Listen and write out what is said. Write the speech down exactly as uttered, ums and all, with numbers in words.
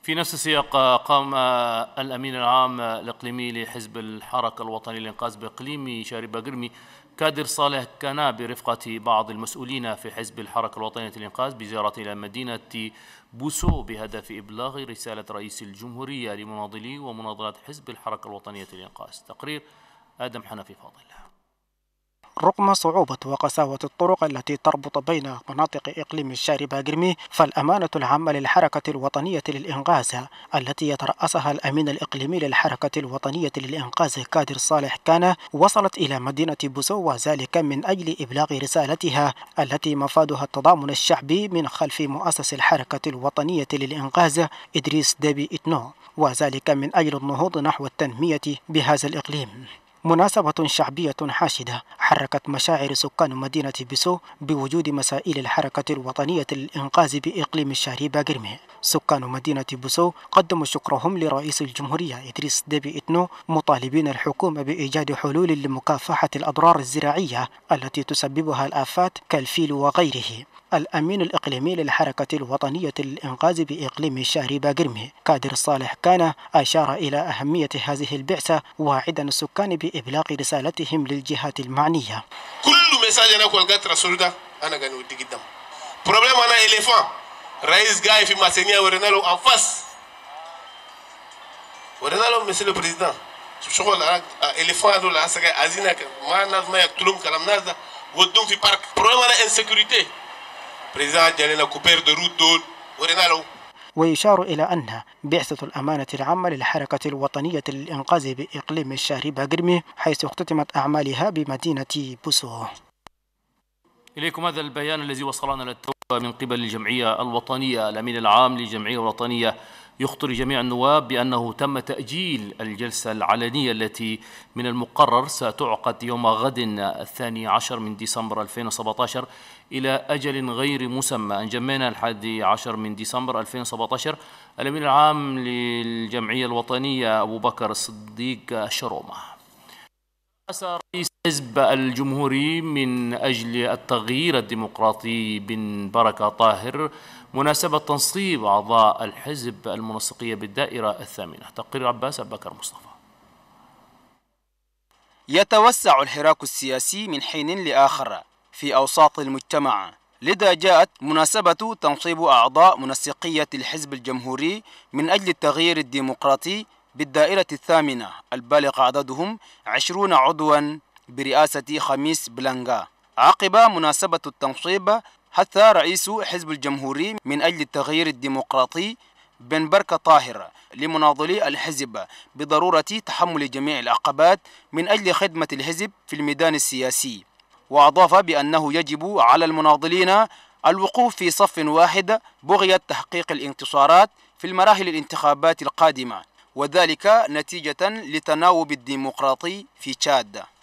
في نفس السياق قام الأمين العام الإقليمي لحزب الحركة الوطنية للإنقاذ بإقليم شاربة قرمي كادر صالح كان برفقة بعض المسؤولين في حزب الحركة الوطنية للإنقاذ بزيارة إلى مدينة بوسو بهدف إبلاغ رسالة رئيس الجمهورية لمناضلي ومناضلات حزب الحركة الوطنية للإنقاذ. تقرير آدم حنفي فاضل. رغم صعوبة وقساوة الطرق التي تربط بين مناطق إقليم الشاربة قرمي، فالأمانة العامة للحركة الوطنية للإنقاذ التي يترأسها الأمين الإقليمي للحركة الوطنية للإنقاذ كادر صالح كان وصلت إلى مدينة بوسو، وذلك من أجل إبلاغ رسالتها التي مفادها التضامن الشعبي من خلف مؤسس الحركة الوطنية للإنقاذ إدريس ديبي إتنو، وذلك من أجل النهوض نحو التنمية بهذا الإقليم. مناسبة شعبية حاشدة حركت مشاعر سكان مدينة بوسو بوجود مسائل الحركة الوطنية للإنقاذ بإقليم الشاربة قرمي. سكان مدينة بوسو قدموا شكرهم لرئيس الجمهورية إدريس ديبي إتنو، مطالبين الحكومة بإيجاد حلول لمكافحة الأضرار الزراعية التي تسببها الآفات كالفيل وغيره. الأمين الإقليمي للحركة الوطنية للإنقاذ بإقليم الشاربة قرمي كادر صالح كان أشار إلى أهمية هذه البعثة، واعدا السكان بإبلاغ رسالتهم للجهات المعنية. كل مساج أنا أقول قطر سوردا أنا قاني ودي قدام. بروبلم أنا إليفان رئيس جاي في ماسينيا ورنالو أنفاس ورنالو مثل البريزيدان شغل إليفان ولا أسرع أزينك ما الناس ما يقتلون كلام ناس ده ودون في بارك. بروبلم أنا إنسكيورتي بريزيدان جالنا كوبير درود دول ورنالو. ويشار إلى أن بعثة الأمانة العامة للحركة الوطنية للإنقاذ بإقليم الشاربة قرمي حيث اختتمت أعمالها بمدينة بوسو. إليكم هذا البيان الذي وصلنا للتو من قبل الجمعية الوطنية. الأمين العام للجمعية الوطنية يخطر جميع النواب بأنه تم تأجيل الجلسة العلنية التي من المقرر ستعقد يوم غد الثاني عشر من ديسمبر ألفين وسبعة عشر إلى أجل غير مسمى. أنجمنا الحادي عشر من ديسمبر ألفين وسبعة عشر الأمين العام للجمعية الوطنية أبو بكر الصديق الشرومة رئيس حزب الجمهوري من أجل التغيير الديمقراطي بن بركة طاهر مناسبة تنصيب أعضاء الحزب المنسقية بالدائرة الثامنة. تقرير عباس أبو بكر مصطفى. يتوسع الحراك السياسي من حين لآخر في أوساط المجتمع، لذا جاءت مناسبة تنصيب أعضاء منسقية الحزب الجمهوري من أجل التغيير الديمقراطي بالدائرة الثامنة البالغ عددهم عشرون عضوا برئاسة خميس بلانغا. عقب مناسبة التنصيب حث رئيس حزب الجمهوري من أجل التغيير الديمقراطي بن بركة طاهر لمناضلي الحزب بضرورة تحمل جميع العقبات من أجل خدمة الحزب في الميدان السياسي، وأضاف بأنه يجب على المناضلين الوقوف في صف واحد بغية تحقيق الانتصارات في المراحل الانتخابات القادمة، وذلك نتيجة لتناوب الديمقراطي في تشاد.